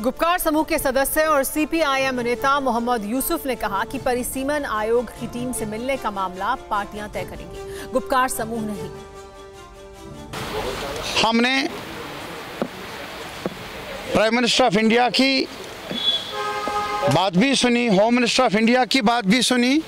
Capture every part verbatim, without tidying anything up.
गुपकार समूह के सदस्य और सीपीआईएम नेता मोहम्मद यूसुफ ने कहा कि परिसीमन आयोग की टीम से मिलने का मामला पार्टियां तय करेंगी, गुपकार समूह नहीं। हमने प्राइम मिनिस्टर ऑफ इंडिया की बात भी सुनी, होम मिनिस्टर ऑफ इंडिया की बात भी सुनी,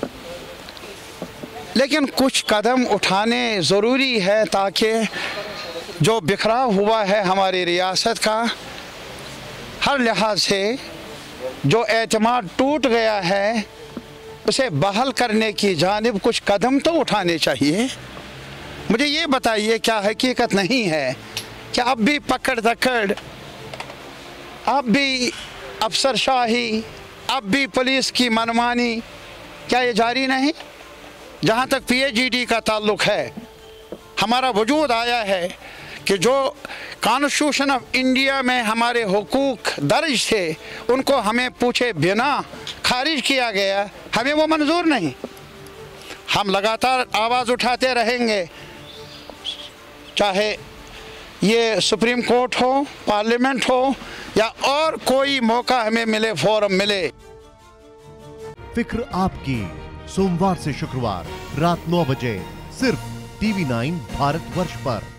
लेकिन कुछ कदम उठाने ज़रूरी है ताकि जो बिखराव हुआ है हमारी रियासत का, हर लिहाज से जो एतमाद टूट गया है उसे बहाल करने की जानिब कुछ कदम तो उठाने चाहिए। मुझे ये बताइए, क्या हकीकत नहीं है कि अब भी पकड़ दकड़, अब भी अफसरशाही, अब भी पुलिस की मनमानी, क्या ये जारी नहीं? जहाँ तक पीएचईडी का ताल्लुक है, हमारा वजूद आया है कि जो कॉन्स्टिट्यूशन ऑफ इंडिया में हमारे हुकूक दर्ज थे उनको हमें पूछे बिना खारिज किया गया, हमें वो मंजूर नहीं। हम लगातार आवाज़ उठाते रहेंगे, चाहे ये सुप्रीम कोर्ट हो, पार्लियामेंट हो या और कोई मौका हमें मिले, फोरम मिले। फिक्र आपकी, सोमवार से शुक्रवार रात नौ बजे सिर्फ टीवी नाइन भारतवर्ष पर।